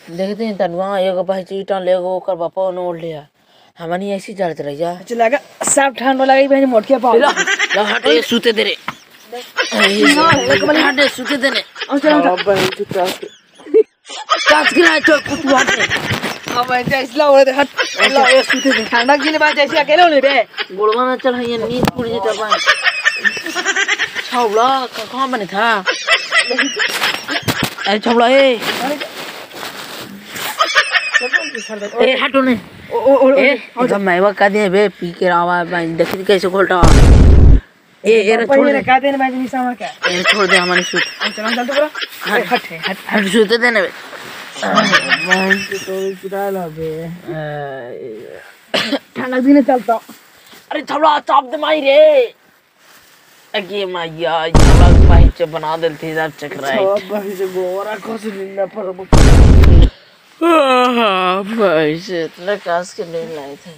देखते हैं तनुआ एगो भाई चीटा लेगो ओकर बापा ने ओढ़ लिया हमनी ऐसी चलत रह जा चलागा सब ठंड लगा भाई मोटके पाओ ला हटे सूते दे रे हटे सूते दे ने अब भाई चुटा काट के ना तो कुछ बात नहीं अब ऐसे इसला हो रहा हट ला ये सूते दे ठंडा की ने बात ऐसे अकेले होले रे गोलवा ना चल ये नींद पूरी जेता बा छौला कहां बने था अरे छौला ए हटो ने जब मैं का दे बे पी के आवा देख कैसे खोलता ए छोड़ दे का देने भाई निशा में क्या छोड़ दे हमारे सूत चल चल तो पूरा हट सूते देने बे भाई तो चुरा ला बे ठंडा दिन चलता अरे थोड़ा चाप दे माई रे अगे मैया थोड़ा भाई से बना देते सब चक्कर है सब भाई से गोरा कोस निन्ना पर भाई से इतना कास के नहीं लाए थे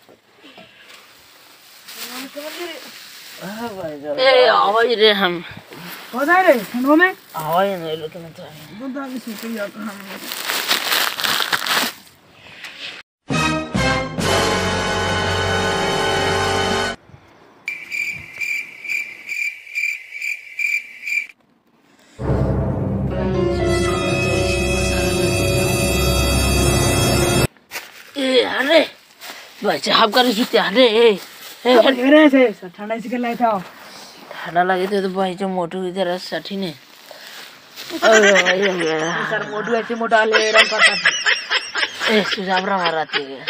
ए आवाज रे हम हो जाए रे ठंडो में आवाज नहीं लेकिन तो बुद्धा की सूती या हम अरे बच्चा आप कर सूते अरे रे से ठंडा से लाए था ठंडा लगे थे तो भाई जो मोटू इधर साठी ने सर मोटू ऐसे मोटा ले रंग का ए सुजाबरा मारती है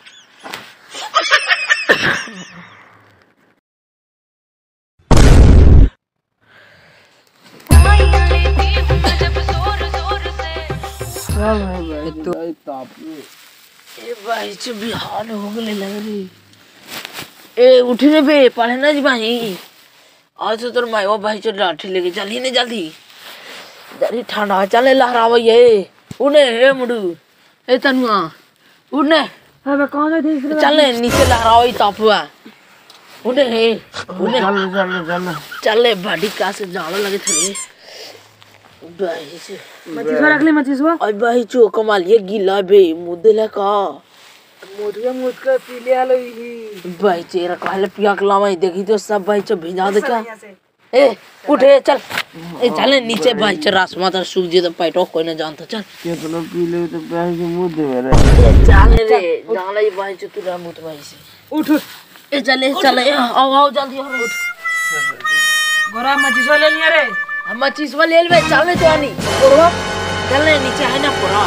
तो ताप ए भाई जो बिहार हो गए लग रही ए उठ रे बे पढ़े ना जी भाई आज तो तोर मायो भाई जो लाठी लेके चली नहीं जल्दी जल्दी ठंडा चले लहराव ये उन्हें ए मुडू ए तनुआ उन्हें अब कौन है चले नीचे लहराव ये तापुआ उन्हें चल चले बड़ी का से जाड़ा लगे थे भाई से मचीसवा रख ले मचीसवा और भाई जो कमाल ये गीला बे मुद्दे ला का मोटुआ मुद का पी ले आलो ही भाई चेहरा कहले पिया के लावा देखी तो सब भाई जो भिजा दे क्या ए उठे चल ए चले नीचे भाई च रासमा तर सूख जे तो पैटो कोई ना जानता चल ये तो पी ले तो भाई के मुंह दे रे चल रे जाना ये भाई च तू मुत भाई से उठ ए चले आओ आओ जल्दी और उठ गोरा मचीसवा ले लिया रे हम चीज वाले ले चल तो आनी ओढ़ो चल नीचे है ना पूरा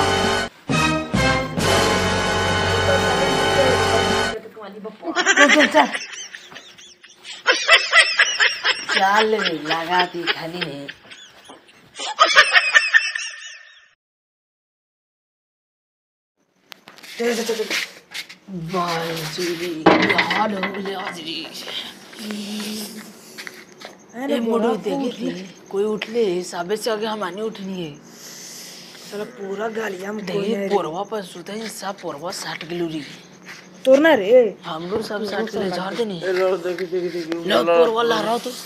चल चल लगाती खाली है भाई चूड़ी यार हो गए आज री अरे मोड़ो देखी थी कोई उठ ले साबे से आगे हमारी उठनी है साला पूरा गालियां में देखिए पोरवा पर सुता है सब पोरवा 60 किलो री तोड़ना रे हम लोग सब 60 किलो झाड़ देनी लो देखी लो पोरवा ला रहा तो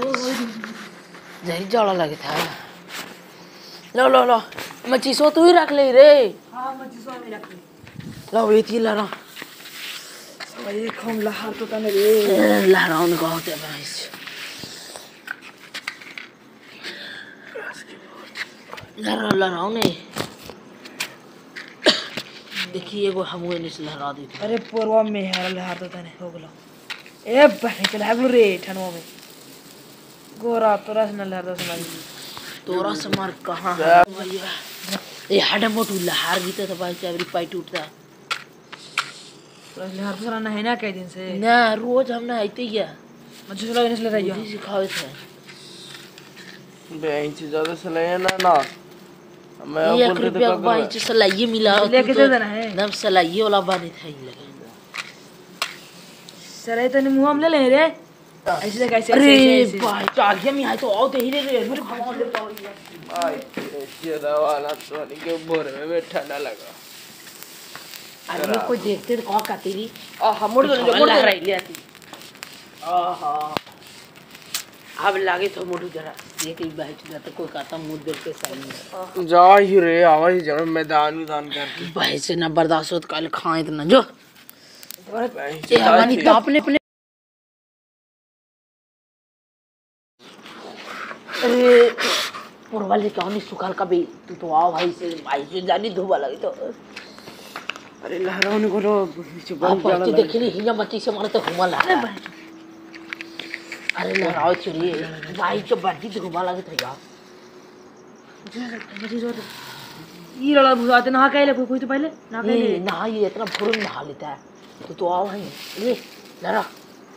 जहरी जाड़ा लगे था लो लो लो मच्छी सो तू ही रख ले रे हां मचीसवा में रख ले लो ये थी ला रहा ये खम लहार तो तने रे ला रहा उनको होते भाई लहराओ ने देखिए वो हम वो नहीं लहरा दी थी अरे पोरवा में है लहार तो तने हो गलो ए बने चला है रे ठनवा में गोरा तोरा से न लहर दस मारी तोरा से मार कहां है भैया ये हड मोटू लहार गीता तो भाई चावरी पाई टूटता तोरा लहार तो ना है ना कई दिन से ना रोज हम ना आते ही मुझे लगा नहीं ले रही हो सिखावे थे बे इंच ज्यादा से ले ना मैं एक रुपया भाई से सलाइए मिला लेके दे देना है एकदम सलाइए वाला बानी था ये लगा सराय तने मुंह हम ले ले रे ऐसे कैसे अरे भाई आगे में आए तो आओ ते ही रे मेरे खाओ ले भाई ये वाला तो नहीं के बोर में ठंडा लगा अरे कोई देखते तो का तेरी हम मोड़ दो जो मोड़ रही ले आती आहा अब लागे तो मोटू जरा देख ई भाई तो कोई कहता मुंह देख के सामने जा ही रे आवा ही जब मैदान मैदान करके भाई से ना बर्दाश्त होत कल खाए इतना जो भाई ये हमारी तापने अपने अरे पुरवा ले कहानी सुखाल का भी तू तो आओ भाई से जानी धोबा लगी तो अरे लहराने को नीचे आप बच्चे देखे नहीं हिया बच्ची से मारे तो घुमा ला अरे लहराओ चलिए भाई जो बच्ची तो घुमा लगे थे यार ये लड़ा बुझाते नहा के ले कोई तो पहले ना के ये नहा ये इतना फुरन नहा लेता है तो आओ भाई ये लड़ा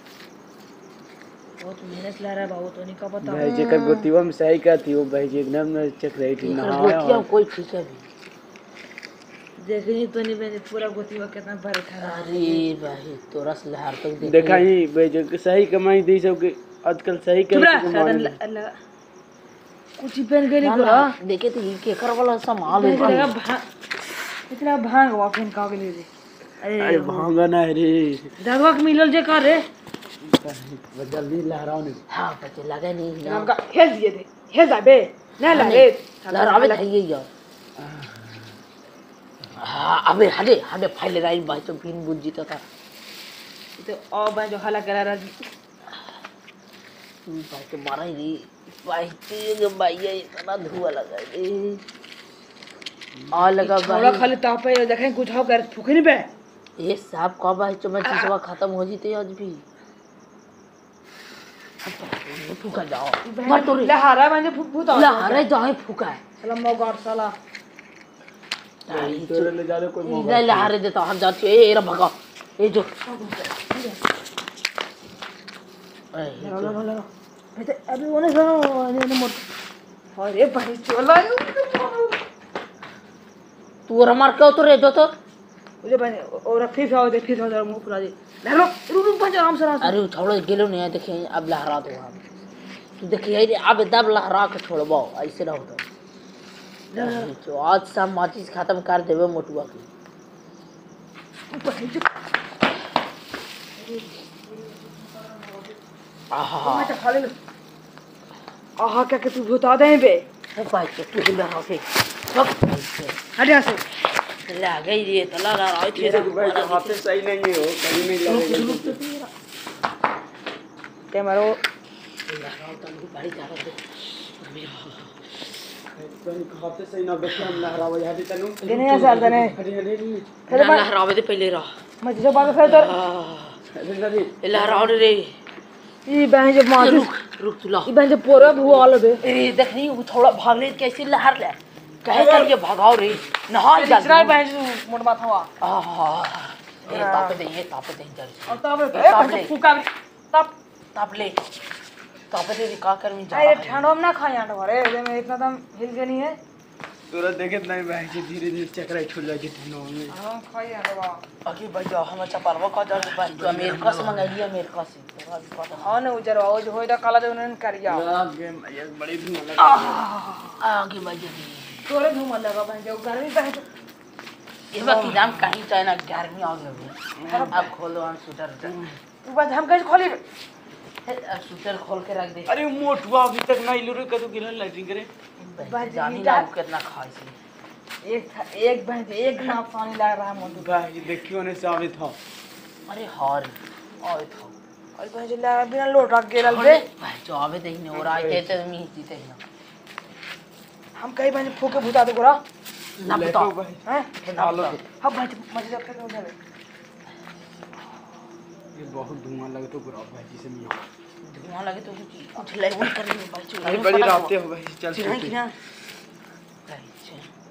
बहुत मेहनत ला रहा है बाबू तो नहीं का पता भाई जेकर गोतीवा में सही का थी वो भाई जी एकदम चक रही थी गोतिया कोई ठीक है भी देखनी तो नहीं मैंने पूरा गोतीवा कितना भर था अरे भाई तोरा से लहर तक देख देखा ही भाई जो सही कमाई दी सब के आजकल सही कर कुछ पहन के नहीं करा देखे तो ये केकर वाला सामान है इतना भांग हुआ फिर का के लिए अरे भांगा ना रे दवा के मिलल जे का रे जल्दी लहराओ ने हां पता लगा नहीं ना हमका हेल दिए थे हेल जा बे ना लगे लहरावे है ये यार हां अबे हटे हटे फाइल राई भाई तो पिन बुझ जीता था तो और भाई जो हला करा रहा भाई तो मारा ही नहीं भाई तेरे भाई ये इतना धुआं लगा रे आ लगा थोड़ा भाई खाली ताप है देखें कुछ हो कर फूके नहीं पे ये साहब का भाई तो मैं चीजवा खत्म हो जीते आज भी फूका जाओ मत तो लहारा बन फूटा लहरे जाए फूका है साला मोगार साला तोरे ले जा ले कोई नहीं लहरे देता हम जाते ए रे भगा ए जो अभी उन्हें सुनो मोट अरे भाई चला तू रमार क्यों तो रे जो तो मुझे भाई और फिर आओ दे फिर आओ मुंह पूरा दे लहरो रुक पंच आराम से अरे छोड़ो गेलो नहीं देखे अब लहरा दो हम तू देखिए अब दब लहरा के छोड़बो ऐसे रहो तो आज सब माचिस खत्म कर देवे मोटुआ की आहा आहा क्या के तू बता दे बे भाई तो तू लहरा के हट यहाँ से ला गई रे तला लहरा थे भाई जो हाथ सही नहीं है वो कहीं नहीं लगेगा कैमरा लहरा तनु बड़ी जा रहा हाथ सही ना बैठ हम लहरावा यहां तनु देने ऐसा दने अरे अरे है लहरावे दे पहले रहा मैं जो बात फिर तो लहरा रे ई बहन जो मार रुक रुक तू ला ई बहन जो पूरा हुआ वाला बे ए देख नहीं वो थोड़ा भाग ले कैसे लहर ले कहे करके भगाओ रे नहा जा दूसरा बहन जो मोट माथा हुआ आहा ए ताप दे जल्दी और तब ए फूका तब ताप ले ताप दे का कर में जा अरे ठंडो में ना खा यार रे जे में इतना दम हिल के नहीं है तोरा देखत नहीं भाई जी धीरे धीरे चक्कर छुट जाए ठंडो में हां खाई यार बा आगे भाई जा हम चपलवा का जा भाई तो अमेरिका से मंगाई अमेरिका से तोरा भी पता हां ने उजर वो जो होइदा काला जो उन्होंने करिया आगे ये बड़ी धुआं लगा आगे भाई जी तोरे धुआं लगा बहन जो गर्मी पे ये बाकी नाम कहीं चाहे ना गर्मी आ गई अब खोलो हम स्वेटर तू बात हम कैसे खोली अब स्वेटर खोल के रख दे अरे मोटवा अभी तक नहीं लो रे कदू गिरन लाइटिंग करे जानी ना वो कितना खाई से एक बहन एक ना पानी लग रहा है मोटू भाई देखियो ने साबित था अरे हार आए था और बहन जो लगा बिना लोट रख गेल बे भाई जो आवे दे ने और आए थे मी जीते ना हम कहीं बहन फूके भूता दे गोरा ना बता भाई हैं ना बता हम बहन मजे जब तक उधर ये बहुत धुआं लगे तो गुरा भाई जी से मिया धुआं लगे तो कुछ लेवल कर ले भाई अरे बड़ी रातें हो भाई चल चिढ़ाई की ना भाई